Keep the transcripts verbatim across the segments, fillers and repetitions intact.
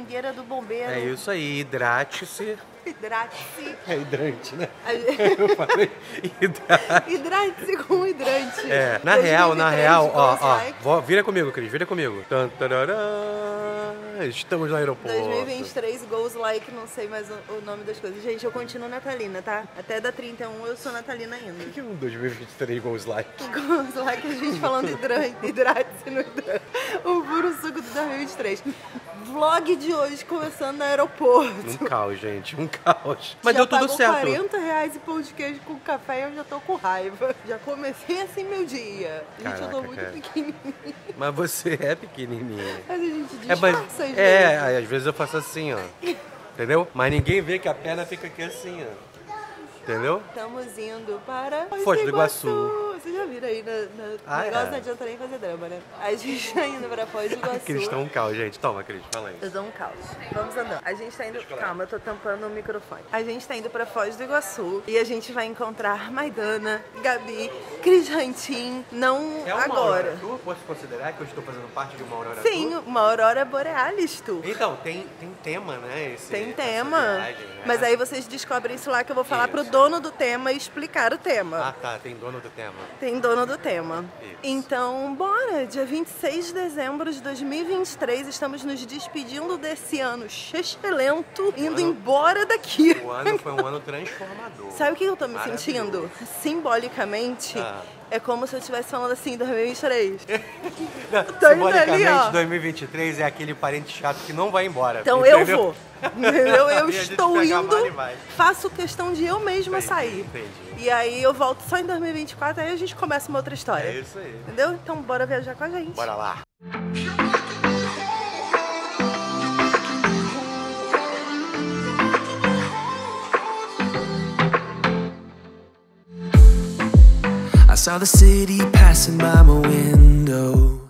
mangueira do bombeiro. É isso aí, hidrate-se. Hidrate-se. É hidrante, né? Gente... Eu falei hidrate. Hidrate-se com hidrante. É, na real, na real, ó, ó, like. ó, vira comigo, Cris, vira comigo. Tan, tarará, estamos no aeroporto. dois mil e vinte e três goes like, não sei mais o, o nome das coisas. Gente, eu continuo natalina, tá? Até da trinta e um eu sou natalina ainda. O que é um dois mil e vinte e três goes like? Goes like, a gente falando hidrante, hidrate-se no hidrante. O puro suco de dois mil e vinte e três. Vlog de hoje começando no aeroporto. Um caos, gente, um caos. Mas já deu tudo certo. quarenta reais e pão de queijo com café e eu já tô com raiva. Já comecei assim meu dia. Gente, Caraca, eu tô muito cara. pequenininha. Mas você é pequenininha. Mas a gente É, disfarça mas, às vezes. é, aí, às vezes eu faço assim, ó. Entendeu? Mas ninguém vê que a perna fica aqui assim, ó. Entendeu? Estamos indo para Foz do Iguaçu. Vocês já viram aí no, no Ah, negócio, é? não adianta nem fazer drama, né? A gente tá indo para Foz do Iguaçu. Cris tá um caos, gente. Toma, Cris, fala aí. Eu dou um caos. Vamos andando. A gente tá indo... Calma, eu tô tampando o microfone. A gente tá indo pra Foz do Iguaçu e a gente vai encontrar Maidana, Gabi, Cris Rantin, não É uma agora. aurora tour? Posso considerar que eu estou fazendo parte de uma aurora Sim, tour? uma aurora borealis tour. Então, tem, tem tema, né? Esse, Tem essa tema. viagem, né? Mas aí vocês descobrem isso lá que eu vou falar Isso. pro dono do tema e explicar o tema. Ah, tá. Tem dono do tema. Tem dono do tema. Isso. Então, bora! Dia vinte e seis de dezembro de dois mil e vinte e três, estamos nos despedindo desse ano chechelento, indo ano- embora daqui. O ano foi um ano transformador. Sabe o que eu tô me Maravilhoso. sentindo? Simbolicamente, Ah. é como se eu estivesse falando assim, dois mil e vinte e três. Não, Tô indo simbolicamente, ali, ó. dois mil e vinte e três é aquele parente chato que não vai embora. Então entendeu? eu vou. Entendeu? Eu E a gente estou pega a mala e indo, vai. faço questão de eu mesma Entendi, sair. entendi. E aí eu volto só em dois mil e vinte e quatro, aí a gente começa uma outra história. É isso aí. Entendeu? Então bora viajar com a gente. Bora lá. I saw the city passing by my window.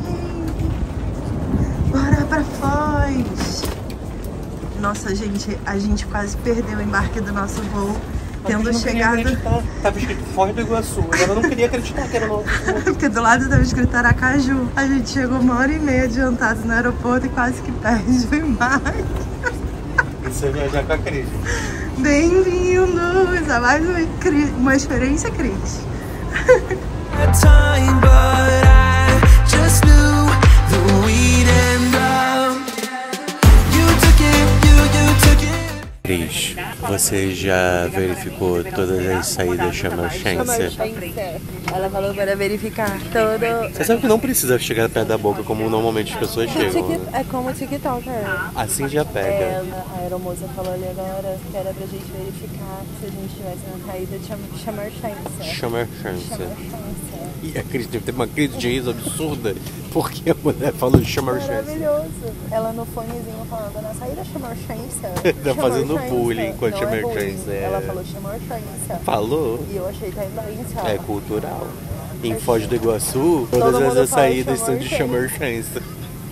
Bora pra Foz! Nossa, gente, a gente quase perdeu o embarque do nosso voo, tendo chegado... Tava escrito Foz do Iguaçu. Eu não queria acreditar que era no... Porque do lado tava escrito Aracaju. A gente chegou uma hora e meia adiantado no aeroporto e quase que perde o embarque. Isso é viajar com a Cris. Bem-vindos a mais uma, cri- uma experiência Cris. That time, but I just knew that we'd end up. You took it, you, you took it. Cris, você já verificou todas as saídas Chamarchense? Ela falou para verificar todo... Você sabe que não precisa chegar perto da boca como normalmente as pessoas chegam. né? É como o TikTok, é. Assim já pega. É, a aeromoça falou ali agora que era pra gente verificar se a gente estivesse na saída de Chamarchense. Chamarchense. E a Cris teve uma crise de riso absurda porque a mulher falou Chamarchense. Maravilhoso. Ela no fonezinho falando na saída Chamarchense. Tá fazendo Chamarchense. bullying com a Não é Chamarchense, bullying. é. Ela falou Chamarchense. Falou? E eu achei tendência. É cultural. Em Foz do Iguaçu, todas Todo mundo as fala saídas são de Chamarchense. Chamarchense.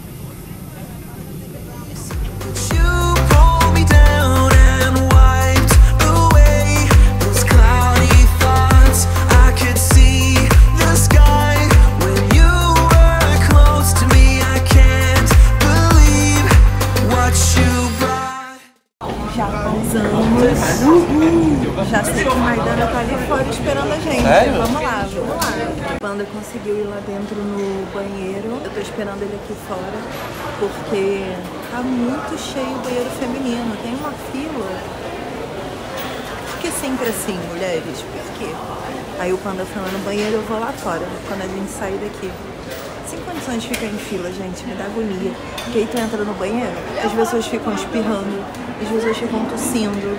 You pulled me down and wiped away those cloudy thoughts. I could see the sky when you were close to me. I can't believe what you brought. Já pousamos. Uhul. Já sei que o Maidana tá ali fora esperando a gente. Sério? Vamos lá, vamos lá. O Panda conseguiu ir lá dentro no banheiro. Eu tô esperando ele aqui fora porque tá muito cheio o banheiro feminino. Tem uma fila. Por que sempre assim, mulheres? Por quê? Aí o Panda foi lá no banheiro, eu vou lá fora quando a gente sair daqui. Sem condições de ficar em fila, gente, me dá agonia. Porque aí tu entra no banheiro, as pessoas ficam espirrando, as pessoas ficam tossindo.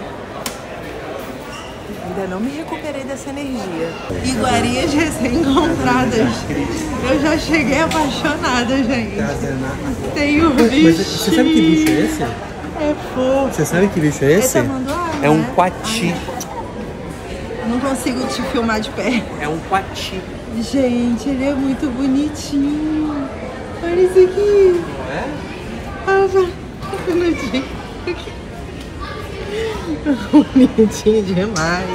Ainda não me recuperei dessa energia. Iguarias recém-encontradas. Eu já cheguei apaixonada, gente. Tenho bicho. Você sabe que bicho é esse? É fofo. Você sabe que bicho é É esse? tamanduá, É um né? coati. Eu não consigo te filmar de pé. É um coati. Gente, ele é muito bonitinho. Olha isso aqui. Não é? Ah, vai. Bonitinho. Bonitinho demais.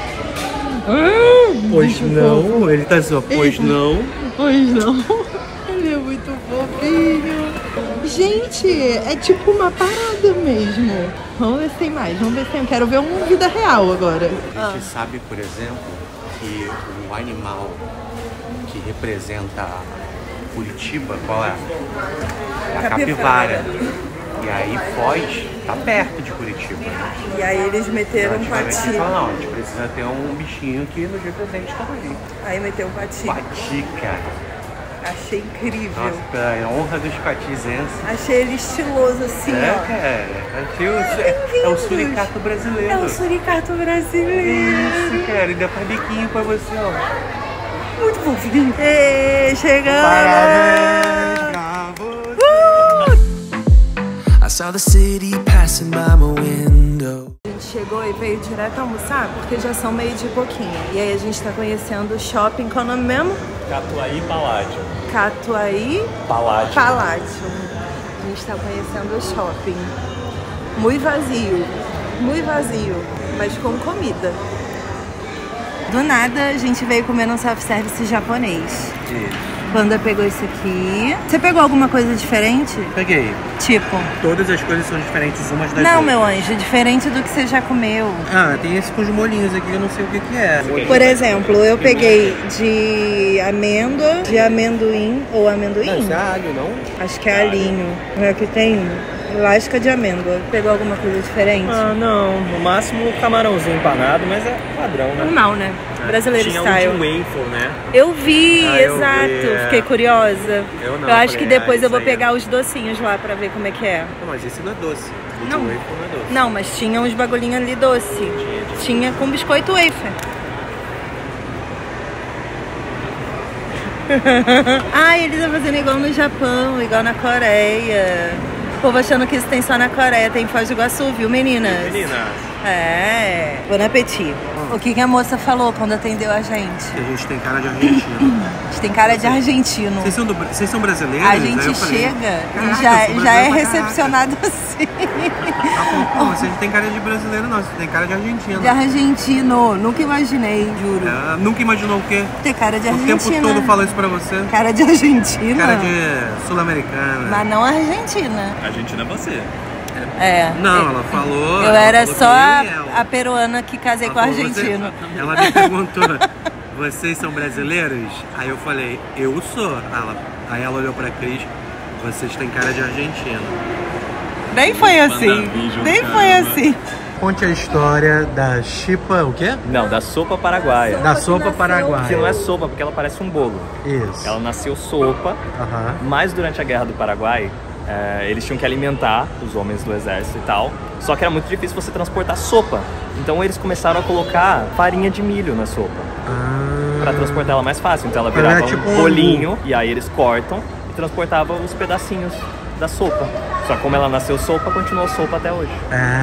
Pois bicho não, fofo. ele tá só, pois não. Pois não. Ele é muito fofinho. Gente, é tipo uma parada mesmo. Vamos ver se tem mais, vamos ver se tem. Eu quero ver uma vida real agora. A gente sabe, por exemplo, que o animal que representa Curitiba, qual é? É a capivara. E aí Foz tá perto de Curitiba. E aí eles meteram um Antigamente pati. eles falaram, não, a gente precisa ter um bichinho que nos represente também. Aí meteu um pati. Pati, cara. Achei incrível. Nossa, é a honra dos patizenses. Achei ele estiloso assim, É, ó. cara. Achei o, é, é o suricato brasileiro. É o suricato brasileiro. Isso, cara. E dá pra biquinho pra você, ó. Muito fofinho. Ê, chegamos! Parabéns pra você. I saw the city passing by my window. A gente chegou e veio direto almoçar porque já são meio de pouquinho. E aí a gente tá conhecendo o shopping, qual é o nome mesmo? Catuaí Paládio. Catuaí Paládio. Paládio. A gente tá conhecendo o shopping. Muito vazio, muito vazio, mas com comida. Do nada a gente veio comer no self-service japonês. Panda pegou isso aqui. Você pegou alguma coisa diferente? Peguei. Tipo? Todas as coisas são diferentes umas das Não, outras. meu anjo, diferente do que você já comeu. Ah, tem esse com os molhinhos aqui que eu não sei o que que é. Por exemplo, eu peguei de amêndoa, de amendoim ou amendoim. Não, isso é alho, não? Acho que é alinho. Aqui tem lasca de amêndoa. Pegou alguma coisa diferente? Ah, não. No máximo camarãozinho empanado, mas é padrão, né? Normal, né? Brasileiro Tinha style. um de waffle, né? Eu vi, Ah, eu exato. vi, é. Fiquei curiosa. Eu não, Eu acho falei, que depois ah, eu vou isso aí pegar é- os docinhos lá pra ver como é que é. Não, mas esse não é doce. O de Não. waffle não é doce. Não, mas tinha uns bagulhinhos ali doce. Tinha com biscoito wafer. Ah, eles estão fazendo igual no Japão, igual na Coreia. O povo achando que isso tem só na Coreia, tem em Foz do Iguaçu, viu, meninas? Menina, É. Bom apetite. O que, que a moça falou quando atendeu a gente? A gente tem cara de argentino. A gente tem cara de argentino. Vocês são, do, vocês são brasileiros? A Aí gente eu falei, chega "Caraca, e já, eu sou já é brasileiro pra recepcionado assim. caraca." Ela falou, pô, vocês não tem cara de brasileiro não, vocês têm cara de argentino. De argentino. Nunca imaginei, juro. É, nunca imaginou o quê? Ter cara de O argentina. tempo todo fala isso pra você. Cara de argentina. Cara de sul-americana. Mas não argentina. Argentina é você. É. Não, ela falou. Eu ela era falou só que a, eu e ela. a peruana que casei Ela com o falou, argentino. "Você-" Ela me perguntou, vocês são brasileiros? Aí eu falei, eu sou. Ela, aí ela olhou pra Cris, vocês têm cara de argentino. Nem foi assim. Manda vídeo, Nem cara. foi assim. Conte a história da chipa, o quê? Não, da sopa paraguaia. Da sopa paraguaia. Que não é sopa, porque ela parece um bolo. Isso. Ela nasceu sopa, Aham. mas durante a Guerra do Paraguai, é, eles tinham que alimentar os homens do exército e tal. Só que era muito difícil você transportar sopa. Então eles começaram a colocar farinha de milho na sopa. Ah. Pra transportar ela mais fácil. Então ela Pra virava virar tipo um um bolinho, e aí eles cortam e transportavam os pedacinhos da sopa. Só que como ela nasceu sopa, continuou sopa até hoje.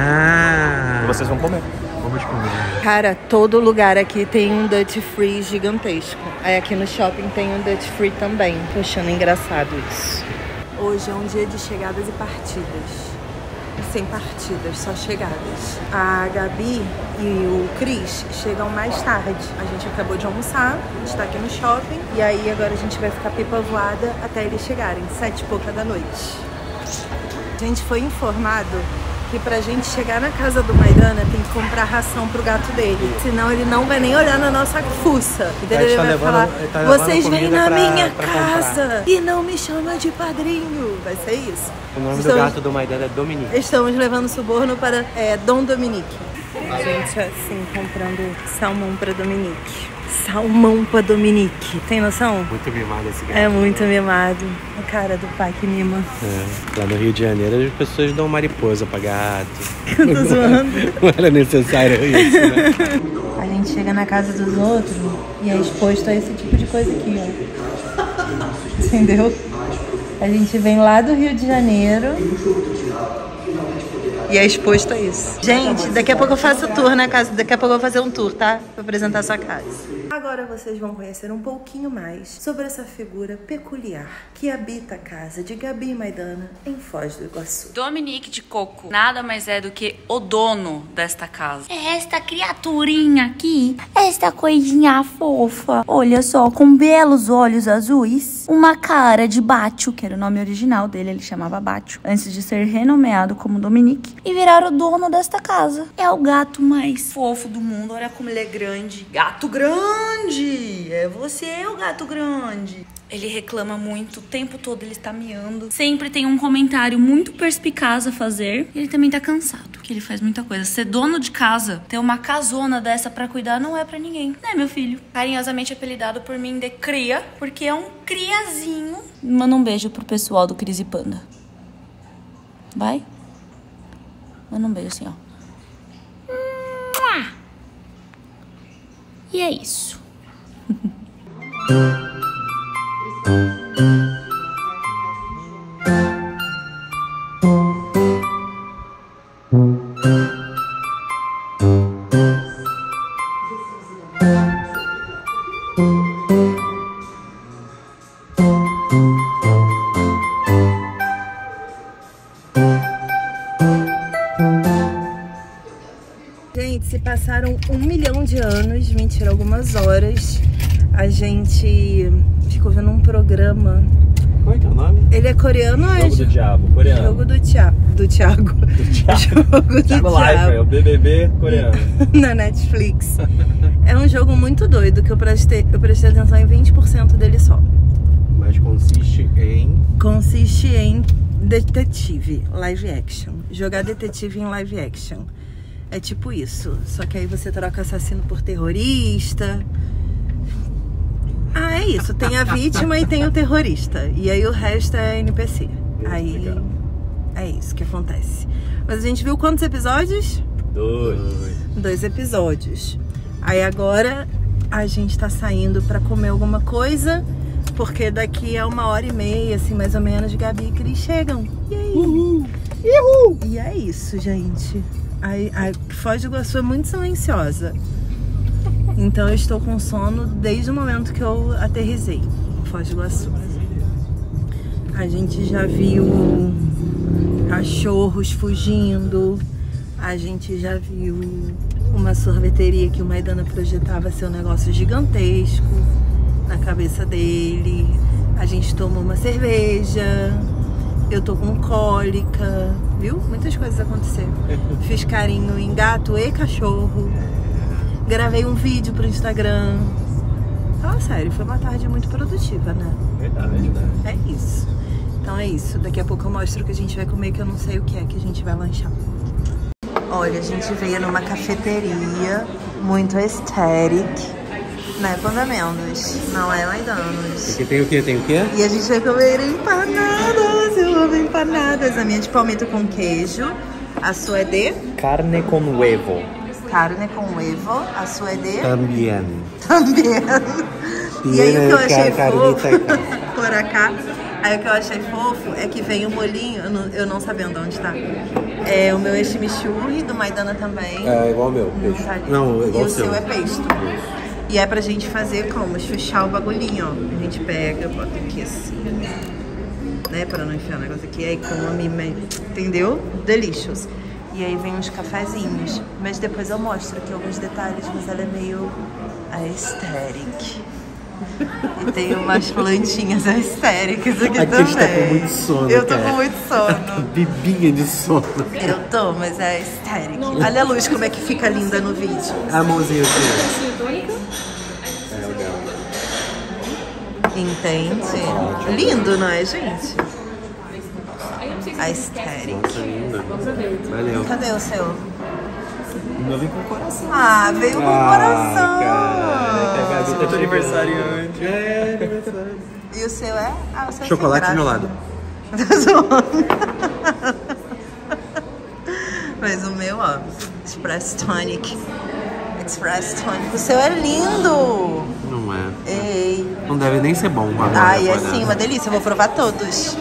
Ah. E vocês vão comer. Vamos comer. Cara, todo lugar aqui tem um duty free gigantesco. Aí aqui no shopping tem um duty free também. Tô achando engraçado isso. Hoje é um dia de chegadas e partidas. Sem partidas, só chegadas. A Gabi e o Cris chegam mais tarde. A gente acabou de almoçar, a gente tá aqui no shopping. E aí agora a gente vai ficar pipa voada até eles chegarem, sete e pouca da noite. A gente foi informado que pra gente chegar na casa do Maidana tem que comprar ração pro gato dele. Senão ele não vai nem olhar na nossa fuça. Entendeu? Ele tá vai levando- falar, ele tá levando vocês vêm comida na pra- minha pra casa e não me chamam de padrinho. Vai ser isso. O nome Estamos- do gato do Maidana é Dominique. Estamos levando suborno para é, Dom Dominique. A gente assim, comprando salmão pra Dominique. Salmão pra Dominique. Tem noção? Muito mimado esse gato. É muito mimado. A cara do pai que mima. É, lá no Rio de Janeiro as pessoas dão mariposa pra gato. Eu tô zoando. Não era necessário isso, né? A gente chega na casa dos outros e é exposto a esse tipo de coisa aqui, ó. Entendeu? A gente vem lá do Rio de Janeiro e é exposto a isso. Gente, daqui a pouco eu faço tour na casa. Daqui a pouco eu vou fazer um tour, tá? Pra apresentar a sua casa. Agora vocês vão conhecer um pouquinho mais sobre essa figura peculiar que habita a casa de Gabi e Maidana em Foz do Iguaçu. Dominique de Coco nada mais é do que o dono desta casa. É esta criaturinha aqui, esta coisinha fofa, olha só, com belos olhos azuis. fez uma cara de Bátio, que era o nome original dele, ele chamava Bátio, antes de ser renomeado como Dominique, e virar o dono desta casa. É o gato mais fofo do mundo, olha como ele é grande. Gato grande! É você, o gato grande. Ele reclama muito, o tempo todo ele está miando. Sempre tem um comentário muito perspicaz a fazer. Ele também tá cansado, porque ele faz muita coisa. Ser dono de casa, ter uma casona dessa pra cuidar, não é pra ninguém. Né, meu filho? Carinhosamente apelidado por mim de Cria, porque é um criazinho. Manda um beijo pro pessoal do Cris e Panda. Vai? Manda um beijo assim, ó. E é isso. Gente, se passaram um milhão de anos, mentira, algumas horas, a gente ficou vendo um programa. Qual é que é o nome? Ele é coreano ou é Jogo do Diabo, coreano. Jogo do Thiago. Do Thiago. Do Thiago. Jogo do Thiago Thiago. Life, é o B B B coreano. Na Netflix. É um jogo muito doido que eu prestei, eu prestei atenção em vinte por cento dele só. Mas consiste em... Consiste em detetive, live action. Jogar detetive em live action. É tipo isso. Só que aí você troca assassino por terrorista. Ah, é isso. Tem a vítima e tem o terrorista. E aí o resto é N P C. Aí Legal. é isso que acontece. Mas a gente viu quantos episódios? Dois. Dois episódios. Aí agora a gente tá saindo pra comer alguma coisa, porque daqui a uma hora e meia, assim, mais ou menos, Gabi e Cris chegam. E aí? Uhul. Uhul. E é isso, gente. A, a Foz do Iguaçu é muito silenciosa. Então eu estou com sono desde o momento que eu aterrissei em Foz do Iguaçu. A gente já viu cachorros fugindo. A gente já viu uma sorveteria que o Maidana projetava ser um negócio gigantesco na cabeça dele. A gente tomou uma cerveja. Eu tô com cólica, viu? Muitas coisas aconteceram. Fiz carinho em gato e cachorro. Gravei um vídeo pro Instagram. Fala sério, foi uma tarde muito produtiva, né? Verdade, né? É isso. Então é isso. Daqui a pouco eu mostro o que a gente vai comer, que eu não sei o que é que a gente vai lanchar. Olha, a gente veio numa cafeteria muito aesthetic, né, Panda Mendes? Não é Maidanos. Aqui tem o quê? Tem o quê? E a gente vai comer empanadas. Eu amo empanadas. A minha é de palmito com queijo. A sua é de Carne com huevo. carne com huevo. A sua é de Também. também. E aí o que eu achei Car- fofo carnita. por cá, aí o que eu achei fofo é que vem o molinho, eu não, eu não sabendo onde tá. É o meu é chimichurri, do Maidana também. É igual o meu, peixe. Tá. Não, E igual o o seu seu. é pesto. E é pra gente fazer como? Chuchar o bagulhinho, ó. A gente pega, bota aqui assim, né? Pra não enfiar o negócio aqui, aí come, entendeu? Delicious. E aí vem uns cafezinhos. Mas depois eu mostro aqui alguns detalhes, mas ela é meio aesthetic. E tem umas plantinhas aesthéricas aqui, Aqui também. a gente tá com muito sono, Eu tô cara. com muito sono. Bibinha de sono. Eu tô, mas é aesthetic. Olha a luz como é que fica linda no vídeo. A mãozinha aqui. É o dela. Entende? Lindo, não é, gente? Aesthetic. Nossa, linda. Valeu. Cadê o seu? O meu vem com coração. Ah, veio com coração. Caraca, Você tá de aniversariante. É, aniversário. E o seu é? Ah, o seu é Chocolate sem graça. melado. Tô zoando. Mas o meu, ó, Express Tonic. Express Tonic. O seu é lindo. Não é. Ei. Não deve nem ser bom agora. Ai, é acordar. sim, uma delícia. Eu vou provar todos.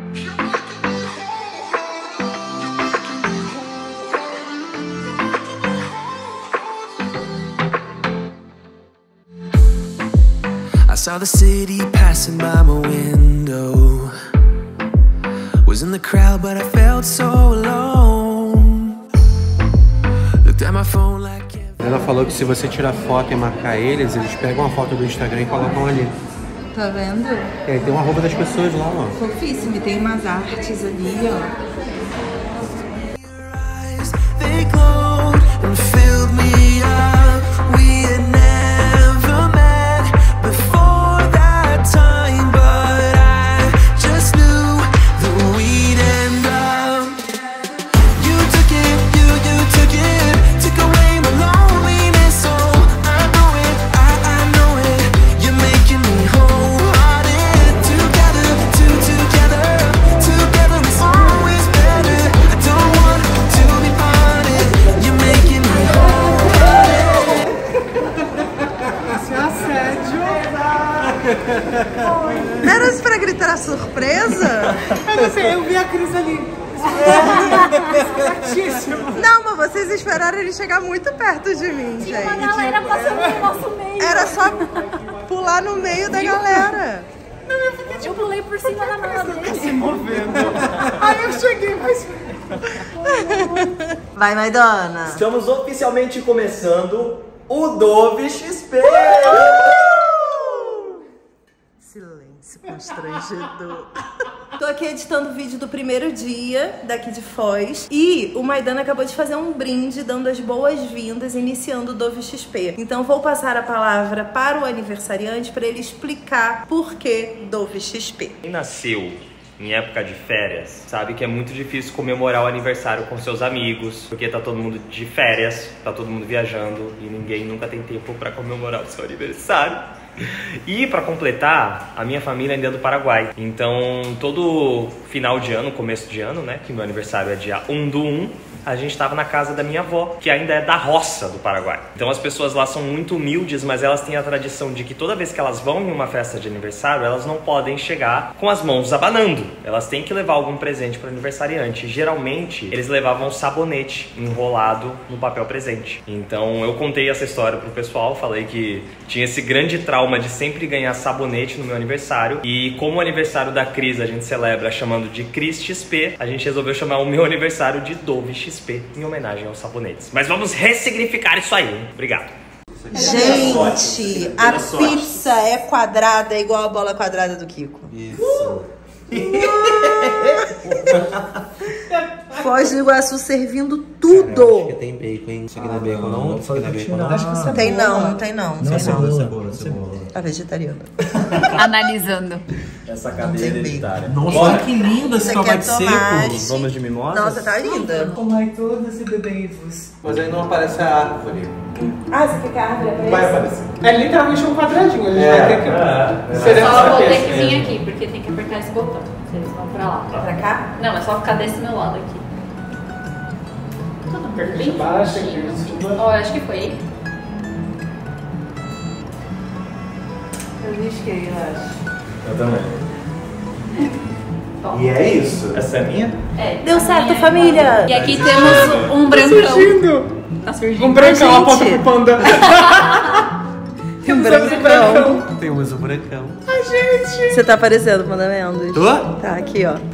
I saw the city passing by my window. Was in the crowd, but I felt so alone. Looked at my phone like Ela falou que se você tirar foto e marcar eles, eles pegam a foto do Instagram e colocam ali. Tá vendo? É, tem uma roupa das pessoas lá, ó. Fofíssimo. E tem umas artes ali, ó. They glowed and filled me up. We had never met before that time, but I just knew that we'd end up. You took it, you, you took it, took away my loneliness. So I know it, I, I know it. You're making me wholehearted. Together, two together, together is always better. I don't want to be parted. You're making me wholehearted. Isso é assédio. Era isso pra gritar surpresa? Eu não sei, eu vi a Cris ali. Certíssimo. Não, mas vocês esperaram ele chegar muito perto de mim, Tinha uma gente. galera passando no nosso meio. Era só pular no meio da galera. Eu pulei por cima da mala dele. Se movendo. Aí eu cheguei, mas... Vai, Maidana. Estamos oficialmente começando o Dove X P! Silêncio constrangedor. Tô aqui editando o vídeo do primeiro dia daqui de Foz. E o Maidana acabou de fazer um brinde dando as boas-vindas, iniciando o Dove X P. Então vou passar a palavra para o aniversariante para ele explicar por que Dove X P. Quem nasceu em época de férias sabe que é muito difícil comemorar o aniversário com seus amigos, porque tá todo mundo de férias, tá todo mundo viajando e ninguém nunca tem tempo para comemorar o seu aniversário. E para completar, a minha família ainda é do Paraguai. Então, todo final de ano, começo de ano, né, que meu aniversário é dia um do um, a gente tava na casa da minha avó, que ainda é da roça do Paraguai. Então as pessoas lá são muito humildes, mas elas têm a tradição de que toda vez que elas vão em uma festa de aniversário, elas não podem chegar com as mãos abanando. Elas têm que levar algum presente para o aniversariante. Geralmente, eles levavam sabonete enrolado no papel presente. Então eu contei essa história pro pessoal, falei que tinha esse grande trauma de sempre ganhar sabonete no meu aniversário. E como o aniversário da Cris a gente celebra chamando de Cris X P, a gente resolveu chamar o meu aniversário de Dove X P, em homenagem aos sabonetes. Mas vamos ressignificar isso aí, hein? Obrigado. Gente, a pizza é quadrada, é igual a bola quadrada do Kiko. Isso. Foz do Iguaçu servindo Cara, tudo. acho que tem bacon, hein? Isso aqui não é bacon, não? Isso aqui não é bacon, não? Acho que você Tem não, não tem não. Não, Tem cebola, não. cebola, cebola. A vegetariana. Analisando. Essa Não cadeira tem hereditária. Nossa, Bora. que linda esse Você tomate quer tomate? seco. Vamos de mimosa? Nossa, tá linda. Comai todas e bebei-vos. Mas aí não aparece a árvore. Ah, você quer que a árvore apareça? Vai aparecer. É literalmente um quadradinho, a gente É, vai ter que... é, é. Será Só vou que ter que vir aqui, porque tem que apertar esse botão. Vocês vão pra lá. Pra cá? Não, é só ficar desse meu lado aqui. Tudo Quer que a bem gente baixe, fininho. quer que a gente- Ó, eu acho que foi. Eu risquei, eu acho. Eu também. Ó. E é isso. Essa é minha? É, Deu a certo, minha é família. igual. E aqui temos um brancão. Surgindo! Tá surgindo. Um brancão, Gente. aponta pro panda. Um brancão. brancão. Temos o buracão. Ai, gente! Você tá aparecendo, Panda Mendes. Tô? Tá, aqui, ó.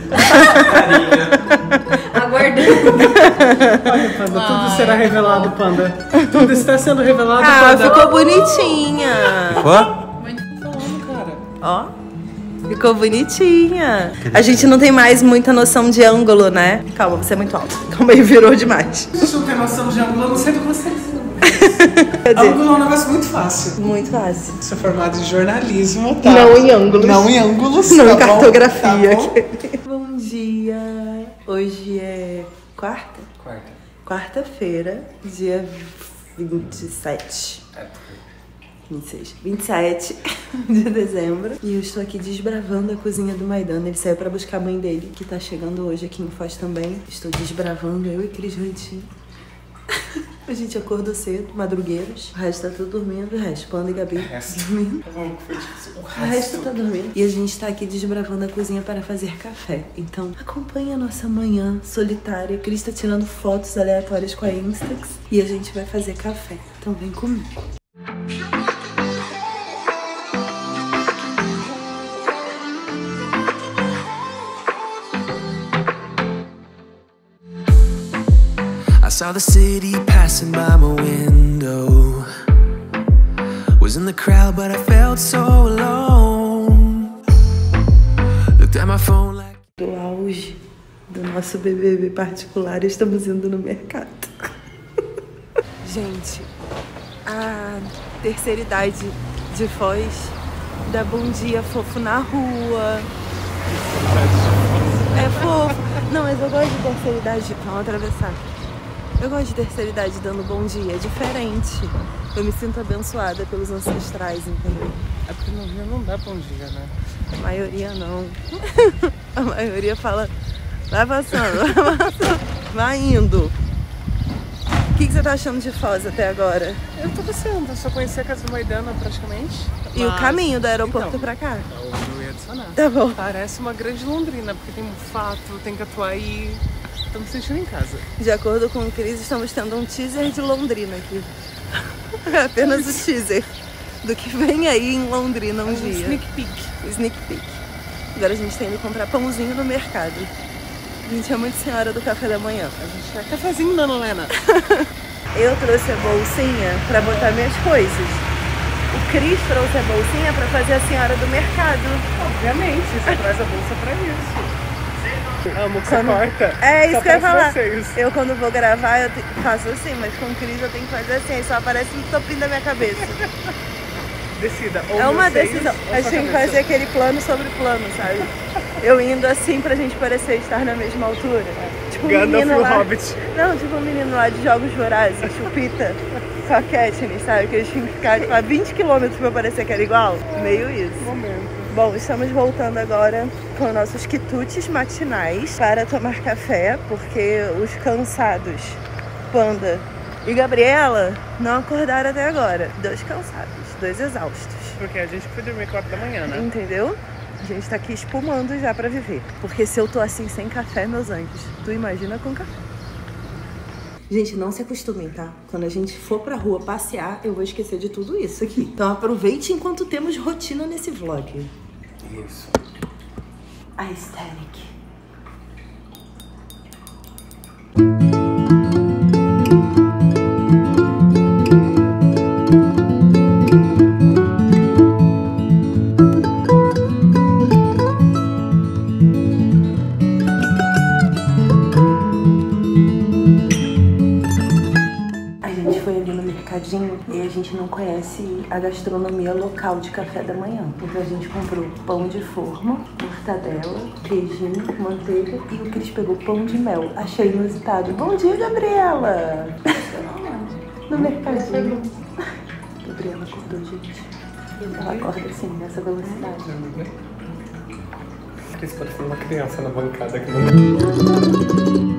Aguardando. Olha, panda, tudo será revelado, panda. Tudo está sendo revelado, Ah, panda. ficou bonitinha. Ficou? Falando, cara. Ó. Ficou bonitinha. A gente não tem mais muita noção de ângulo, né? Calma, você é muito alto. Calma aí, virou demais. A gente não tem noção de ângulo, eu não sei do que você está Quer dizer, Ângulo é um negócio muito fácil. muito fácil. Sou formado em jornalismo, tá? Não em ângulos. Não em ângulos, Não tá em bom? cartografia. Tá bom? Bom dia. Hoje é quarta? Quarta. Quarta-feira, dia vinte e sete. vinte e seis. vinte e sete de dezembro. E eu estou aqui desbravando a cozinha do Maidana. Ele saiu pra buscar a mãe dele, que tá chegando hoje aqui em Foz também. Estou desbravando, eu e Cris Rantinho. A gente acordou cedo, madrugueiros. O resto tá tudo dormindo. O resto, Panda e Gabi dormindo. O resto tá dormindo. E a gente tá aqui desbravando a cozinha para fazer café. Então, acompanha a nossa manhã solitária. Cris tá tirando fotos aleatórias com a Instax. E a gente vai fazer café. Então vem comigo. I saw the city passing by my window. Was in the crowd, but I felt so alone. my phone like. Do auge do nosso B B B particular, estamos indo no mercado. Gente, a terceira idade de Foz dá bom dia fofo na rua. É fofo. Não, mas eu gosto de terceira idade. Vamos atravessar. Eu gosto de terceira idade dando bom dia. É diferente. Eu me sinto abençoada pelos ancestrais, entendeu? É porque no Rio não dá bom dia, né? A maioria não. A maioria fala, vai passando, vai passando, vai indo. O que, que você tá achando de Foz até agora? Eu tô passeando, eu só conheci a Casa do Maidana praticamente. E mas... o caminho do aeroporto então, pra cá? Eu ia adicionar. Tá bom. Parece uma grande Londrina, porque tem Mufato, tem Catuaí. Estamos sentindo em casa. De acordo com o Cris, estamos tendo um teaser de Londrina aqui. É apenas o teaser do que vem aí em Londrina um, um dia. Sneak peek. Sneak peek. Agora a gente tá indo comprar pãozinho no mercado. A gente é muito senhora do café da manhã. A gente tá cafezinho, dona Helena. Eu trouxe a bolsinha pra botar minhas coisas. O Cris trouxe a bolsinha pra fazer a senhora do mercado. Obviamente, você traz a bolsa pra isso. Amo que você Quando... corta. É isso só que eu ia pra falar. vocês. Eu quando vou gravar eu te- faço assim, mas com o Cris eu tenho que fazer assim, aí só aparece um topinho da minha cabeça. Decida. Ou É uma meus seios, decisão. ou A sua gente tem que cabeça. fazer aquele plano sobre plano, sabe? Eu indo assim pra gente parecer estar na mesma altura. Tipo um Gandalf menino e o lá. Hobbit. Não, tipo um menino lá de Jogos Vorazes, o Pita, com a Katniss, sabe? Que eles tinham que ficar tipo, a vinte quilômetros pra parecer que era igual. Meio isso. Momento. Bom, estamos voltando agora com nossos quitutes matinais para tomar café, porque os cansados, Panda e Gabriela, não acordaram até agora. Dois cansados, dois exaustos. Porque a gente foi dormir quatro da manhã, né? Entendeu? A gente tá aqui espumando já pra viver. Porque se eu tô assim sem café, meus anjos, tu imagina com café. Gente, não se acostumem, tá? Quando a gente for pra rua passear, eu vou esquecer de tudo isso aqui. Então aproveite enquanto temos rotina nesse vlog. Isso. Aesthetic. E a gente não conhece a gastronomia local de café da manhã. Então a gente comprou pão de forma, mortadela, queijinho, manteiga e o Cris pegou pão de mel. Achei inusitado. Bom dia, Gabriela! No mercadinho. Gabriela acordou, gente. Ela acorda assim, nessa velocidade. Cris parecendo uma criança na bancada aqui no...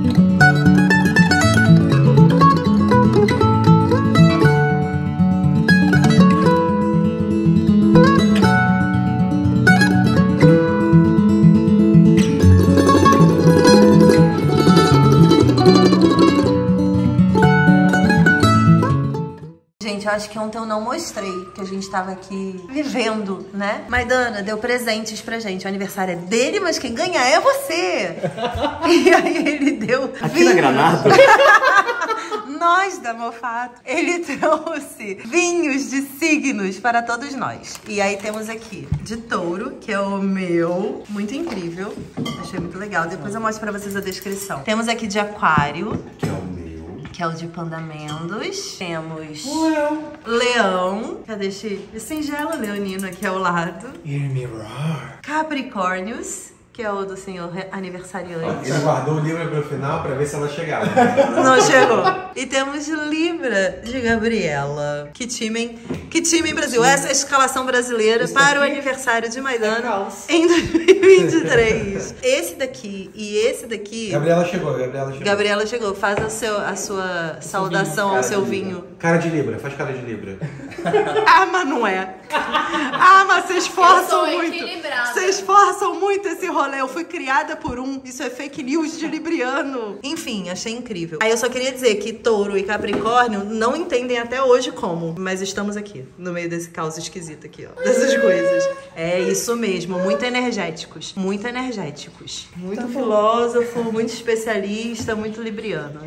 Eu acho que ontem eu não mostrei que a gente tava aqui vivendo, né? Maidana deu presentes pra gente. O aniversário é dele, mas quem ganha é você. E aí ele deu Aqui vinhos. na Granada? Nós da Mofato. Ele trouxe vinhos de signos para todos nós. E aí temos aqui de touro, que é o meu. Muito incrível. Achei muito legal. Depois eu mostro pra vocês a descrição. Temos aqui de aquário. Que é o meu. Que é o de Pandamendos. Temos Leão. Leão. Cadê esse singelo leonino aqui ao lado? Hear me roar. Capricórnios, que é o do senhor aniversariante. Ele guardou o livro pro final pra ver se ela chegava. Não chegou. E temos Libra de Gabriela. Que time, que time, Brasil. Essa é a escalação brasileira para o aniversário de Maidana em dois mil e vinte e três. Esse daqui e esse daqui... Gabriela chegou, Gabriela chegou. Gabriela chegou. Faz a, seu, a sua saudação ao seu vinho. Cara de Libra, faz cara de Libra. Ah, mas não é. Ah, mas vocês esforçam Eu sou muito. equilibrada. Vocês esforçam muito esse rolê. Eu fui criada por um. Isso é fake news de libriano. Enfim, achei incrível. Aí eu só queria dizer que touro e capricórnio não entendem até hoje como. Mas estamos aqui, no meio desse caos esquisito aqui, ó. Dessas coisas. É isso mesmo. Muito energéticos. Muito energéticos. Muito filósofo, muito especialista, muito libriano.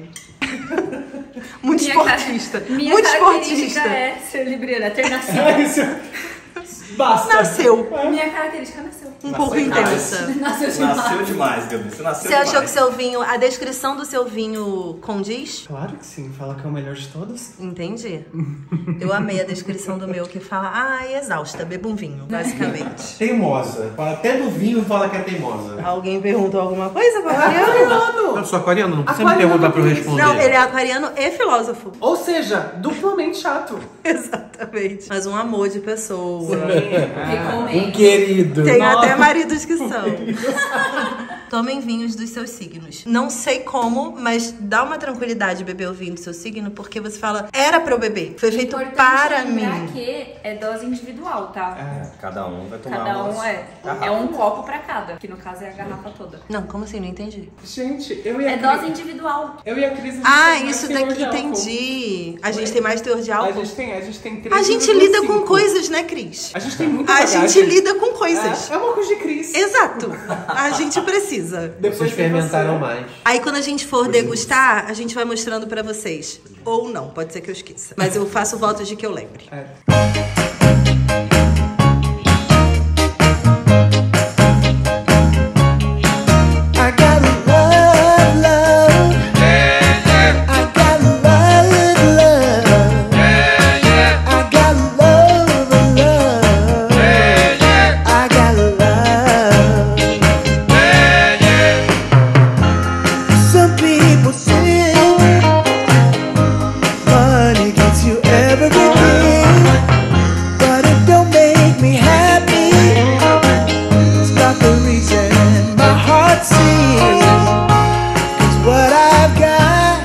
Muito Minha esportista. Minha muito característica esportista. é ser libriana, é ter nascido. Basta. Nasceu. Minha característica nasceu. Um pouco intensa. Nasceu demais. Nasceu demais, Gabi. Você nasceu Você achou demais. que seu vinho, a descrição do seu vinho condiz? Claro que sim, fala que é o melhor de todos. Entendi. Eu amei a descrição do meu, que fala, ah, exausta, beba um vinho, basicamente. Teimosa. Até do vinho fala que é teimosa. Alguém perguntou alguma coisa pra aquariano? Eu sou aquariano, não precisa me Aquariano perguntar pra eu não responder. Não, ele é aquariano e filósofo. Ou seja, duplamente chato. Exatamente. Mas um amor de pessoa. Recomendo. Querido. Tem Nossa. até maridos que são. Tomem vinhos dos seus signos. Não sei como, mas dá uma tranquilidade beber o vinho do seu signo, porque você fala, era pra eu beber. Foi feito Importante para lembrar mim. que é dose individual, tá? Cada um vai tomar Cada um umas é. garrafas. É um copo pra cada, que no caso é a garrafa toda. Não, como assim? Não entendi. Gente, eu e a É Cris- dose individual. Eu e a Cris, a gente Ah, tem mais isso teor daqui, de álcool. entendi. A gente tem mais teor de A álcool? gente tem, a gente tem três A gente vírgula lida com cinco. coisas, né, Cris? A gente tem muita A bagagem. gente lida com coisas. É, é uma coisa de Cris. Exato. A gente precisa. Depois Vocês tem fermentaram você. mais. Aí quando a gente for degustar, a gente vai mostrando pra vocês. Ou não, pode ser que eu esqueça. Mas eu faço votos de que eu lembre. É. I gotta love, love. I gotta love, love. I gotta love, love. I gotta love. Some people say money gets you everything, but it don't make me happy. It's not the reason my heart sings. 'Cause what I've got,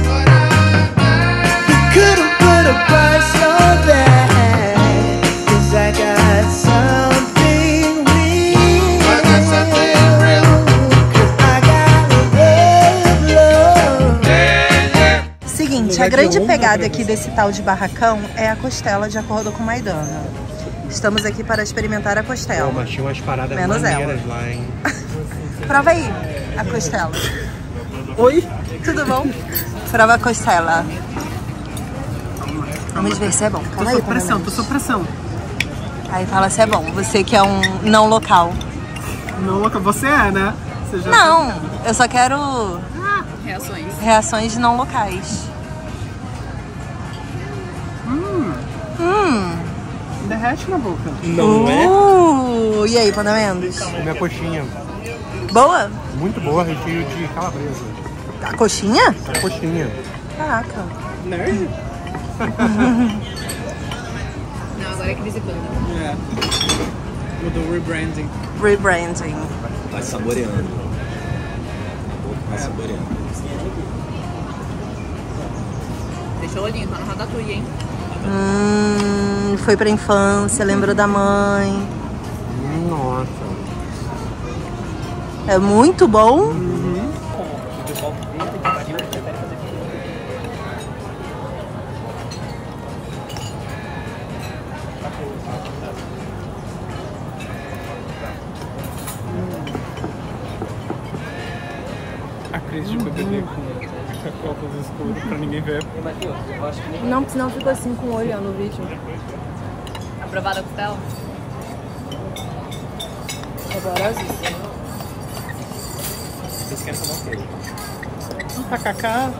you couldn't put a price on that. 'Cause I got something real. I got something real. 'Cause I gotta love, love. Seguinte, a grande pegada aqui desse tal de barracão é a costela, de acordo com Maidana. Estamos aqui para experimentar a Pô, costela. mas tinha umas paradas Menos maneiras lá, hein? Prova aí a costela. Oi? Tudo bom? Prova a costela. Vamos ver se é bom. Tô Calma aí, sob pressão, pelo tô menos. sob pressão. Aí fala se é bom. Você que é um não local. Não, louca, você é, né? Você já... Não, eu só quero Reações. reações não locais. Derrete na boca. Não é? Uh, e aí, Panda Mendes? Minha coxinha. Boa? Muito boa, recheio de calabresa. A coxinha? Coxinha. Caraca. Nerd? Não, agora é crise banda. É. Mudou rebranding. Rebranding. Vai saboreando. Vai saboreando. Deixa o olhinho, tá no Ratatouille, hein? Hum, foi pra infância, lembrou da mãe. Nossa. É muito bom. A Cris de B B D com óculos escuros pra ninguém ver. Não, senão ficou assim com o olho no vídeo. Aprovada a costela? Saborosíssimo. Vocês querem tomar o quê? Kkk.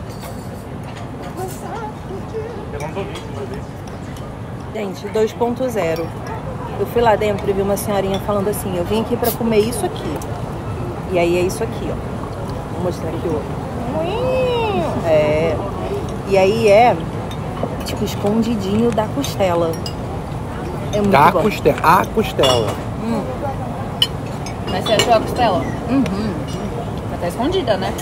Eu não tô vindo, mas Gente, dois ponto zero. Eu fui lá dentro e vi uma senhorinha falando assim, eu vim aqui pra comer isso aqui. E aí é isso aqui, ó. Vou mostrar aqui o outro. É. E aí é tipo escondidinho da costela. É muito Da bom. costela. A costela. Mas você achou a costela? Uhum. Mas tá escondida, né?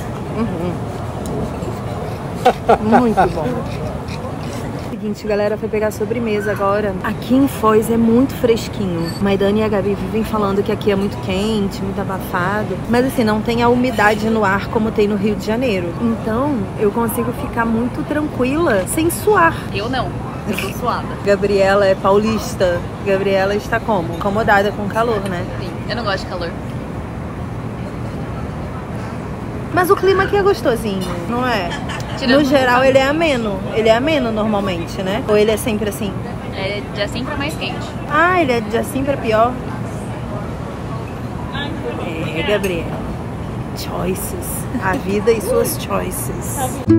Muito bom. Seguinte, galera, foi pegar sobremesa agora. Aqui em Foz é muito fresquinho. Maidana e a Gabi vivem falando que aqui é muito quente, muito abafado. Mas assim, não tem a umidade no ar como tem no Rio de Janeiro. Então, eu consigo ficar muito tranquila, sem suar. Eu não. Eu tô suada. Gabriela é paulista. Gabriela está como? Incomodada com o calor, né? Sim. Eu não gosto de calor. Mas o clima aqui é gostosinho, não é? Tirando No geral, ele é ameno. Ele é ameno normalmente, né? Ou ele é sempre assim? É de assim pra mais quente. Ah, ele é de assim pra pior? É, Gabriela. Choices. A vida e suas choices.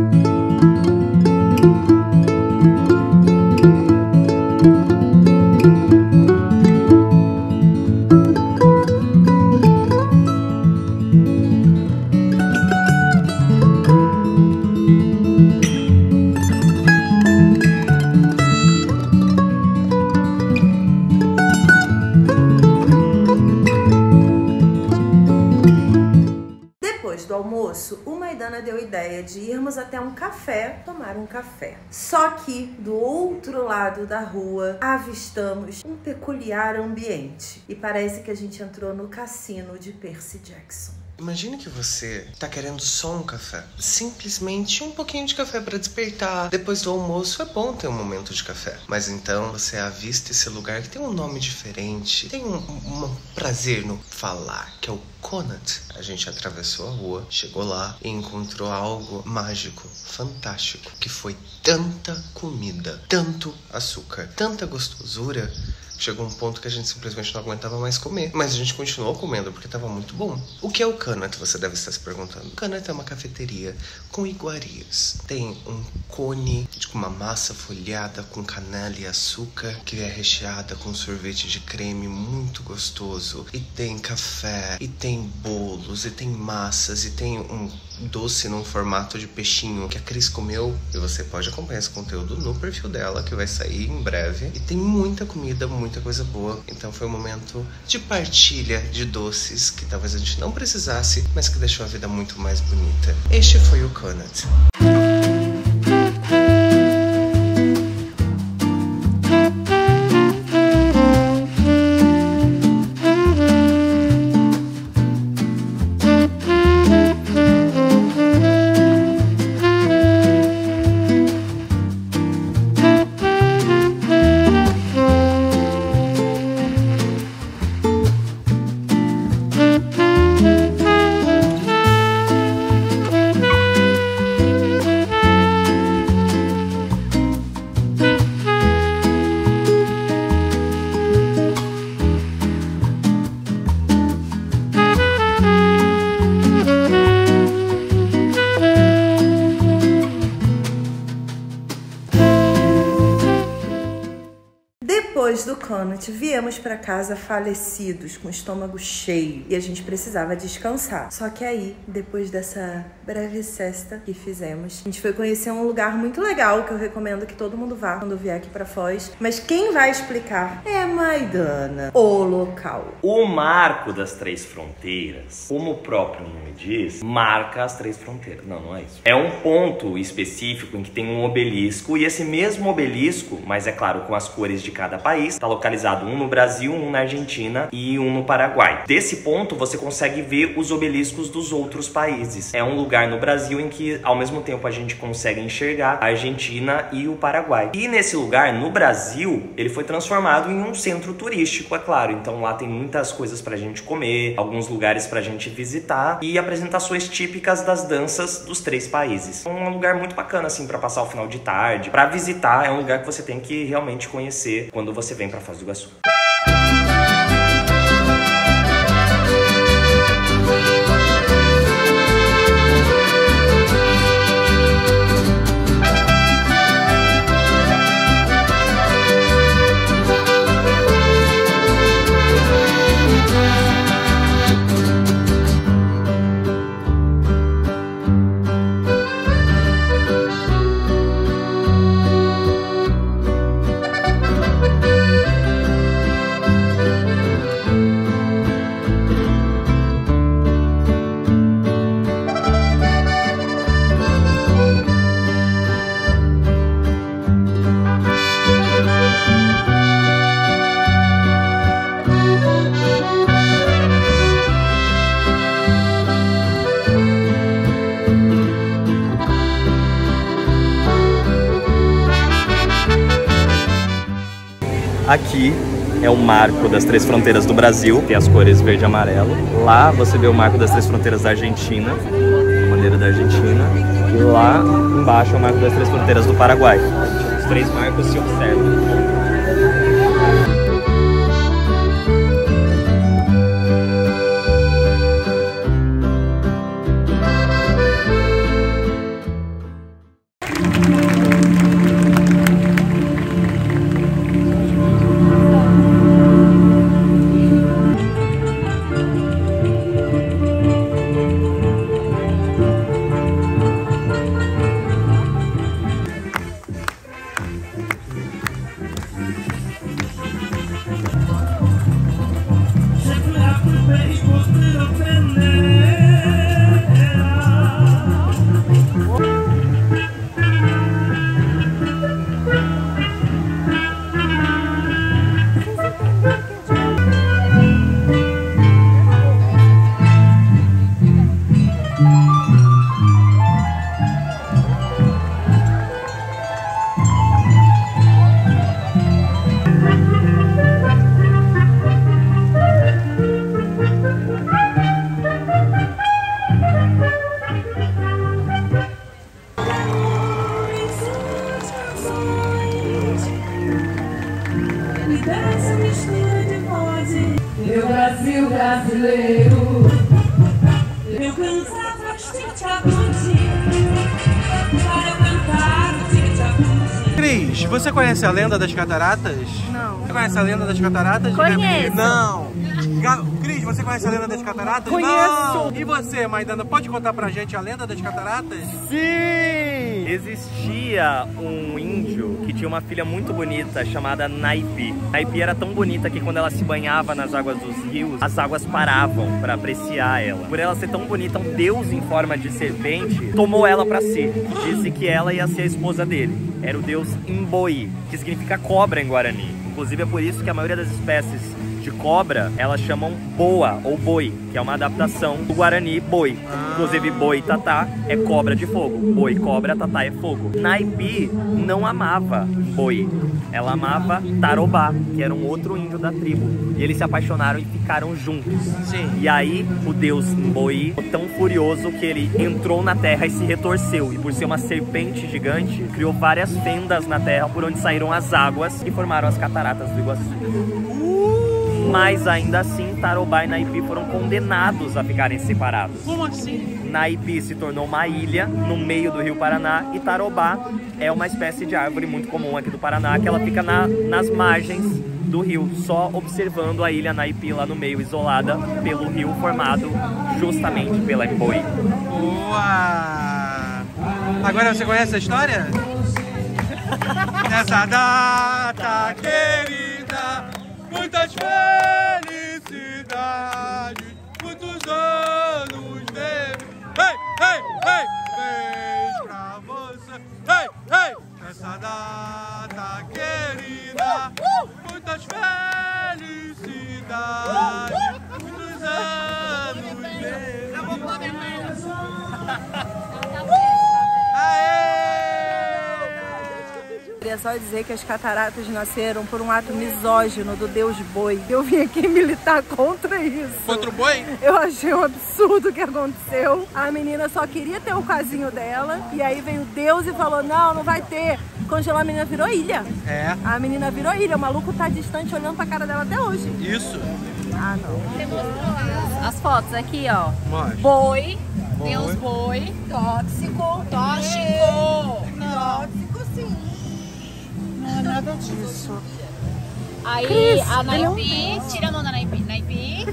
Do almoço, o Maidana deu a ideia de irmos até um café tomar um café. Só que do outro lado da rua avistamos um peculiar ambiente e parece que a gente entrou no cassino de Percy Jackson. Imagine que você tá querendo só um café. Simplesmente um pouquinho de café pra despertar. Depois do almoço é bom ter um momento de café. Mas então você avista esse lugar que tem um nome diferente. Tem um, um, um prazer no falar, que é o Connaught. A gente atravessou a rua, chegou lá e encontrou algo mágico, fantástico. Que foi tanta comida, tanto açúcar, tanta gostosura. Chegou um ponto que a gente simplesmente não aguentava mais comer. Mas a gente continuou comendo porque estava muito bom. O que é o Connaught, você deve estar se perguntando. O Connaught é uma cafeteria com iguarias. Tem um cone de uma massa folhada com canela e açúcar que é recheada com sorvete de creme muito gostoso. E tem café, e tem bolos, e tem massas, e tem um doce num formato de peixinho que a Cris comeu. E você pode acompanhar esse conteúdo no perfil dela, que vai sair em breve. E tem muita comida, muita coisa boa. Então foi um momento de partilha de doces que talvez a gente não precisasse, mas que deixou a vida muito mais bonita. Este foi o Connaught. Depois do Connaught, viemos para casa falecidos, com o estômago cheio, e a gente precisava descansar. Só que aí, depois dessa breve cesta que fizemos, a gente foi conhecer um lugar muito legal, que eu recomendo que todo mundo vá quando vier aqui para Foz. Mas quem vai explicar é a Maidana, o local. O Marco das Três Fronteiras, como o próprio nome diz, marca as três fronteiras. Não, não é isso. É um ponto específico em que tem um obelisco, e esse mesmo obelisco, mas é claro, com as cores de cada país, está localizado um no Brasil, um na Argentina e um no Paraguai. Desse ponto você consegue ver os obeliscos dos outros países. É um lugar no Brasil em que ao mesmo tempo a gente consegue enxergar a Argentina e o Paraguai. E nesse lugar, no Brasil, ele foi transformado em um centro turístico, é claro. Então lá tem muitas coisas pra gente comer, alguns lugares pra gente visitar e apresentações típicas das danças dos três países. É um lugar muito bacana assim para passar o final de tarde, para visitar. É um lugar que você tem que realmente conhecer quando você vem para Foz do Iguaçu. Aqui é o marco das três fronteiras do Brasil, tem as cores verde e amarelo. Lá você vê o marco das três fronteiras da Argentina, a bandeira da Argentina. E lá embaixo é o marco das três fronteiras do Paraguai. Os três marcos se observam. Meu Brasil brasileiro, eu cantava tic-tac-tic, para eu cantar tic-tac-tic. Cris, você conhece a lenda das cataratas? Não. Você conhece a lenda das cataratas? Conheço. Não. Ga- Cris, você conhece a lenda das cataratas? Conheço. Não. E você, Maidana, pode contar pra gente a lenda das cataratas? Sim! Existia um índio que tinha uma filha muito bonita chamada Naipi. Naipi era tão bonita que quando ela se banhava nas águas dos rios, as águas paravam para apreciar ela. Por ela ser tão bonita, um deus em forma de serpente tomou ela para si. Disse que ela ia ser a esposa dele. Era o deus Mboi, que significa cobra em Guarani. Inclusive é por isso que a maioria das espécies de cobra, elas chamam boa ou boi, que é uma adaptação do Guarani boi. Inclusive boi tatá é cobra de fogo, boi cobra, tatá é fogo. Naipi não amava boi, ela amava Tarobá, que era um outro índio da tribo. E eles se apaixonaram e ficaram juntos. Sim. E aí o deus Mboi ficou tão furioso que ele entrou na terra e se retorceu. E por ser uma serpente gigante, criou várias fendas na terra por onde saíram as águas e formaram as cataratas do Iguaçu. Mas ainda assim, Tarobá e Naipi foram condenados a ficarem separados. Como assim? Naipi se tornou uma ilha no meio do rio Paraná e Tarobá é uma espécie de árvore muito comum aqui do Paraná, que ela fica na, nas margens do rio, só observando a ilha Naipi lá no meio, isolada pelo rio formado justamente pela Mboi. Boa! Agora você conhece a história? Nessa data querida, muitas felicidades, muitos anos de... Ei, ei, ei! Fez pra você! Ei, ei! Nessa data querida, muitas felicidades, muitos anos de... Eu vou pôr minha mãe! Queria só dizer que as cataratas nasceram por um ato misógino do deus boi. Eu vim aqui militar contra isso. Contra o boi? Eu achei um absurdo o que aconteceu. A menina só queria ter o casinho dela. E aí veio o deus e falou, não, não vai ter. Congelou, a menina virou ilha. É. A menina virou ilha. O maluco tá distante olhando pra cara dela até hoje. Isso. Ah, não. Você mostrou as, as fotos aqui, ó. Mostra. Boi, Boi. Deus boi. Tóxico. Tóxico. Tóxico, sim. Não é nada disso. Aí Cris, a ele é um Naipi, tira a mão da Naipi. Naipi.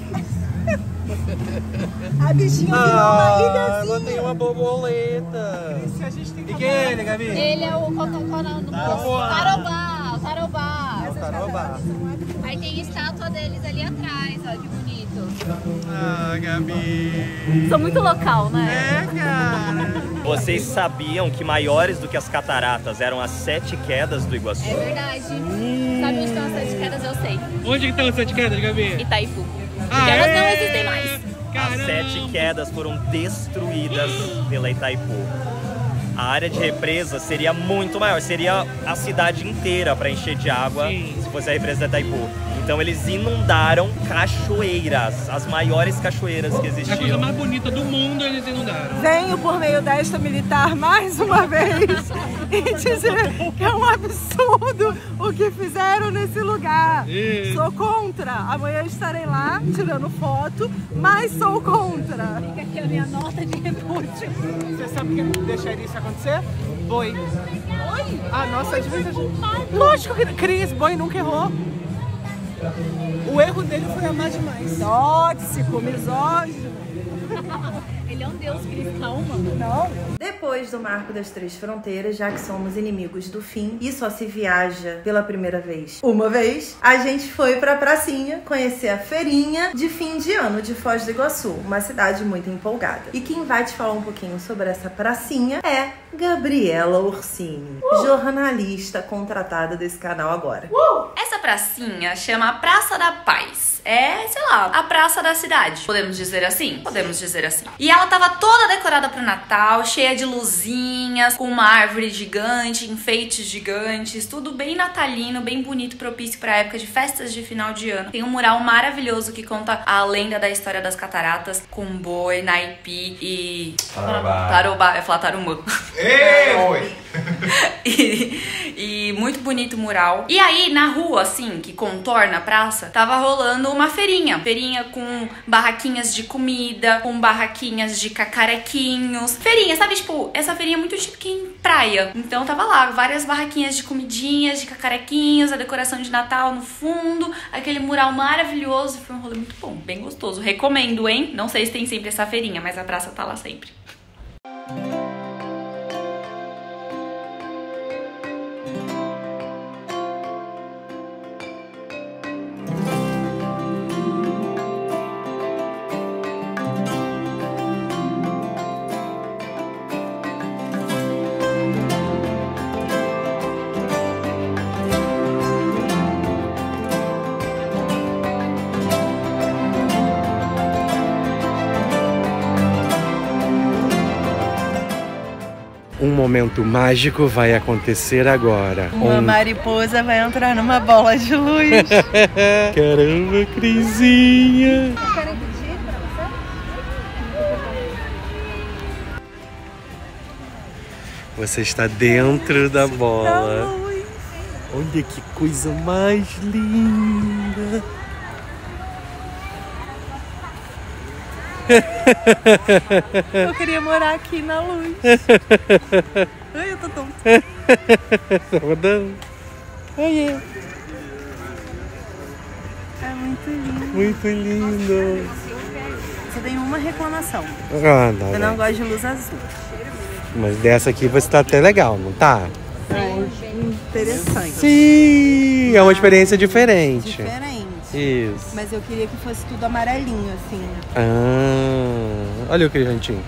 A bichinha virou Ah, uma ela ilhazinha. tem uma borboleta. Isso a gente tem que E quem é ele, Gabi? Ele é o qual, qual, qual é o nome do moço? Tarobá, o Tarobá. É o Tarobá. Aí tem estátua deles ali atrás, ó, que bonito. Ah, Gabi. Sou muito local, né? É, cara. Vocês sabiam que maiores do que as cataratas eram as sete quedas do Iguaçu? É verdade. Sabe onde estão as sete quedas? Eu sei. Onde que estão as sete quedas, Gabi? Itaipu. Porque Ah, elas não é? existem mais. As sete quedas foram destruídas pela Itaipu. A área de represa seria muito maior, seria a cidade inteira para encher de água. Sim. Se fosse a represa da Itaipu. Então eles inundaram cachoeiras, as maiores cachoeiras que A coisa existiam. mais bonita do mundo eles inundaram. Venho por meio desta militar mais uma vez e dizer que é um absurdo o que fizeram nesse lugar. Isso. Sou contra. Amanhã estarei lá tirando foto, mas sou contra. Fica aqui a minha nota de repúdio. Você sabe o que deixaria isso acontecer? Boi. Boi? A nossa divisa. Lógico que Cris, boi nunca errou. O erro dele foi amar demais. Tóxico, misógino. Ele é um deus, Cris, calma. Não. Depois do Marco das Três Fronteiras, já que somos inimigos do fim e só se viaja pela primeira vez uma vez, a gente foi pra pracinha conhecer a feirinha de fim de ano de Foz do Iguaçu, uma cidade muito empolgada. E quem vai te falar um pouquinho sobre essa pracinha é Gabriela Orsini, uh! jornalista contratada desse canal agora. Uh! Essa pracinha chama Praça da Paz. É, sei lá, a praça da cidade. Podemos dizer assim? Podemos dizer assim. E ela tava toda decorada pro Natal, cheia de luzinhas, com uma árvore gigante, enfeites gigantes, tudo bem natalino, bem bonito, propício pra época de festas de final de ano. Tem um mural maravilhoso que conta a lenda da história das cataratas, com boi, naipi e... Tarobá. Tarobá, eu ia falar tarumã. Ei, oi! e, E muito bonito o mural. E aí, na rua, assim, que contorna a praça, tava rolando uma feirinha. Feirinha com barraquinhas de comida, com barraquinhas de cacarequinhos. Feirinha, sabe, tipo, essa feirinha é muito típica em praia. Então tava lá, várias barraquinhas de comidinhas, de cacarequinhos, a decoração de Natal no fundo, aquele mural maravilhoso. Foi um rolê muito bom, bem gostoso. Recomendo, hein? Não sei se tem sempre essa feirinha, mas a praça tá lá sempre. Um momento mágico vai acontecer agora. Uma um... mariposa vai entrar numa bola de luz. Caramba, Crisinha! Querem pedir pra você? Você está dentro da bola. Olha que coisa mais linda! Eu queria morar aqui na luz. Ai, eu tô tonta. Tá rodando? Olha. É muito lindo. Muito lindo. Só tem uma reclamação. Ah, não, eu não não. gosto de luz azul. Mas dessa aqui você tá até legal, não tá? É interessante. Sim, é uma experiência diferente. Diferente. Isso. Mas eu queria que fosse tudo amarelinho, assim. Ah, olha o Crisantinho.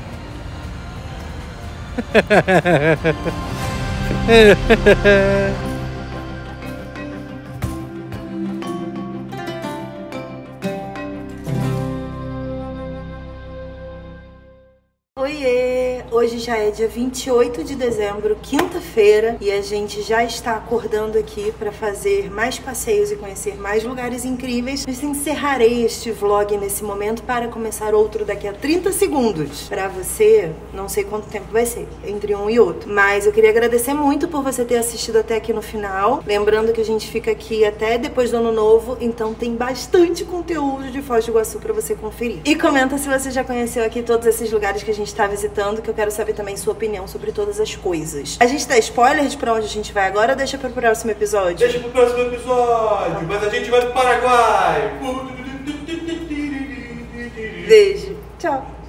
Oiê! Hoje já é dia vinte e oito de dezembro, quinta-feira, e a gente já está acordando aqui para fazer mais passeios e conhecer mais lugares incríveis. Mas encerrarei este vlog nesse momento para começar outro daqui a trinta segundos. Para você, não sei quanto tempo vai ser, entre um e outro. Mas eu queria agradecer muito por você ter assistido até aqui no final. Lembrando que a gente fica aqui até depois do Ano Novo, então tem bastante conteúdo de Foz do Iguaçu para você conferir. E comenta se você já conheceu aqui todos esses lugares que a gente está visitando, que eu quero saber também sua opinião sobre todas as coisas. A gente dá spoiler de pra onde a gente vai agora ou deixa pro próximo episódio? Deixa pro próximo episódio, mas a gente vai pro Paraguai. Beijo. Tchau.